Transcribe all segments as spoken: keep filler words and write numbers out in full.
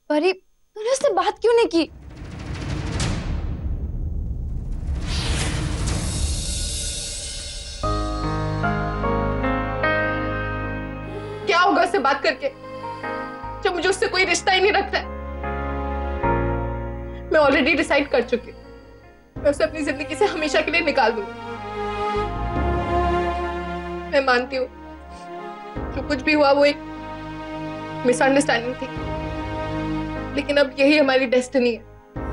परी, तूने उससे बात क्यों नहीं की? क्या होगा उससे बात करके जब मुझे उससे कोई रिश्ता ही नहीं रखता है? मैं ऑलरेडी डिसाइड कर चुकी हूँ, मैं उसे अपनी जिंदगी से हमेशा के लिए निकाल दूंगी। मैं मानती हूँ जो कुछ भी हुआ वो एक मिसअंडरस्टैंडिंग थी, लेकिन अब यही हमारी डेस्टिनी है।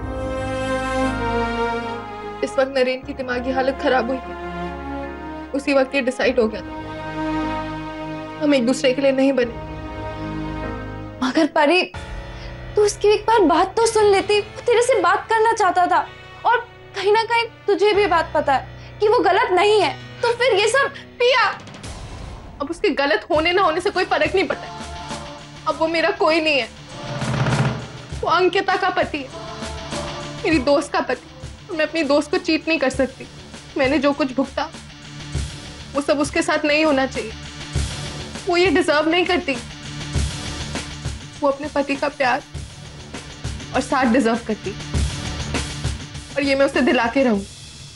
इस वक्त नरेन की दिमागी हालत खराब हुई थी, उसी वक्त ये डिसाइड हो गया था हम एक दूसरे के लिए नहीं बने। मगर परी, तू उसकी एक बार बात तो सुन लेती। वो तेरे से बात करना चाहता था और कहीं ना कहीं तुझे भी बात पता है कि वो गलत नहीं है, तो फिर ये सब। पिया, अब उसके गलत होने ना होने से कोई फर्क नहीं पड़ता। अब वो मेरा कोई नहीं है, वो अंकिता का पति है, मेरी दोस्त का पति। मैं अपनी दोस्त को चीट नहीं कर सकती। मैंने जो कुछ भुगता वो सब उसके साथ नहीं होना चाहिए। वो ये डिजर्व नहीं करती। वो अपने पति का प्यार और साथ डिजर्व करती, और ये मैं उसे दिला के रहूं।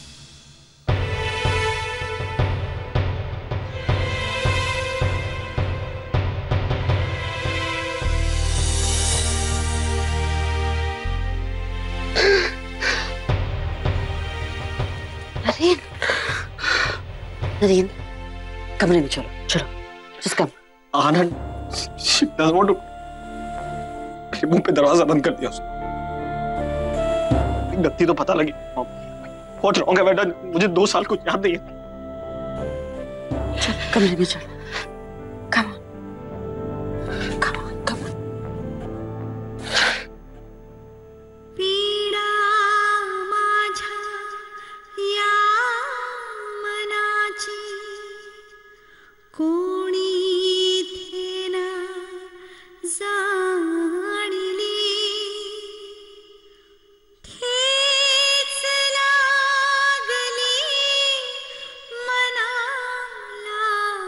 नरेन, नरेन, कमरे में चलो, चलो, जिस कम। आनंद, she doesn't want to। मेरे मुंह पे दरवाजा बंद कर दिया उसने। गलती तो पता लगी। What wrong have I done? मुझे दो साल कुछ याद नहीं है। चल, कमरे में चलो। Come on, come on, come on। पीडा माझ्या या मनाची कोणी इथे ना जाणली, ठेच लागली मनाला,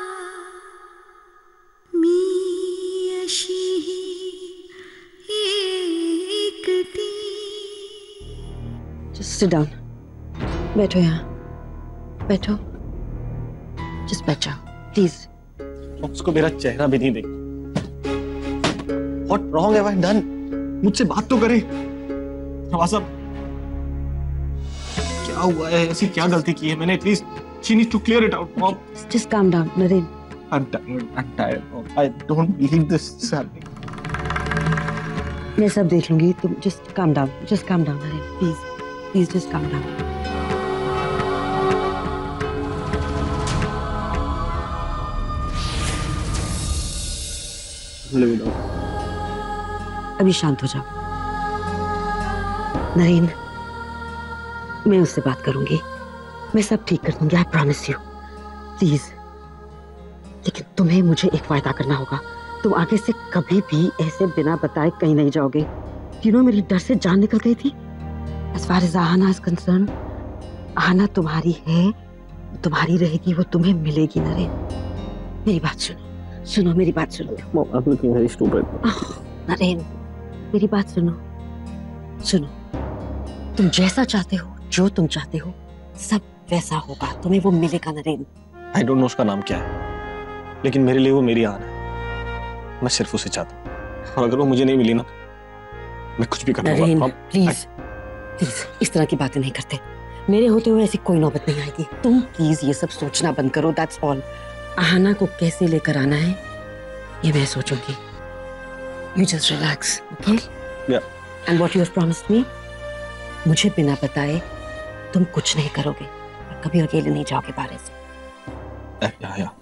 मी अशी एकटी। Just sit down। बैठो यहाँ, बैठो। Just बैठ जाओ, please। उसको मेरा चेहरा भी नहीं देखा। What wrong have I done? मुझसे बात तो करे। नवाज़ साहब, क्या हुआ है? ऐसी क्या गलती की है मैंने? Please, she needs to clear it out, Mom. Just calm down, Naren. I'm tired. I'm tired, Mom. I don't believe this is happening. मैं सब देख लूंगी। तुम just calm down, just calm down, Naren, please, please just calm down। Live it out. अभी शांत हो जाओ। नरेन, मैं उससे बात करूंगी, मैं सब ठीक कर दूंगी, आई प्रॉमिस यू, प्लीज। लेकिन तुम्हें मुझे एक वायदा करना होगा, तुम आगे से कभी भी ऐसे बिना बताए कहीं नहीं जाओगे। यू नो, मेरी डर से जान निकल गई थी। As far as Ahana is concerned, Ahana तुम्हारी है, तुम्हारी रहेगी, वो तुम्हें मिलेगी। नरेन, मेरी बात सुनो, सुनो मेरी बात सुनो। Mom, I'm looking very stupid. Naren, मेरी बात सुनो, सुनो। तुम जैसा चाहते हो, जो तुम चाहते हो, सब वैसा होगा, तुम्हें वो मिलेगा। नरेन, I don't know उसका नाम क्या है, लेकिन मेरे लिए वो मेरी आन है। मैं सिर्फ उसे चाहता हूँ, और अगर वो मुझे नहीं मिली ना, मैं कुछ भी करूँगा। नरेन, प्लीज, प्लीज, इस तरह की बातें नहीं करते। मेरे होते हुए ऐसी कोई नौबत नहीं आएगी। तुम प्लीज ये सब सोचना बंद करो, दैट्स ऑल। आहना को कैसे लेकर आना है ये मैं सोचूंगी। You just relax, okay? Yeah. And what you have promised me? मुझे बिना बताए तुम कुछ नहीं करोगे, कभी अकेले नहीं जाओगे बाहर से। Yeah, yeah.